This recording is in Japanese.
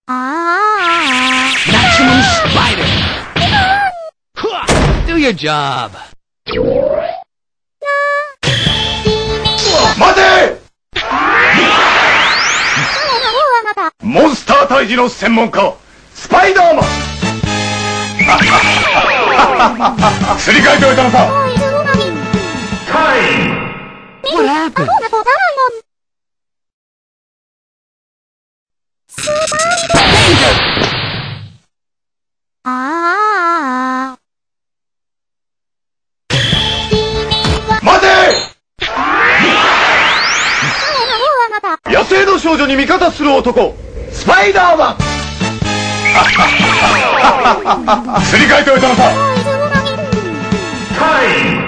Maximum Spider! Do your job! 待て！モンスター退治の専門家、スパイダーマン。すり替えておいたのか。 What happened? 待て！野生の少女に味方する男、スパイダーマン。すり替えておいたのか。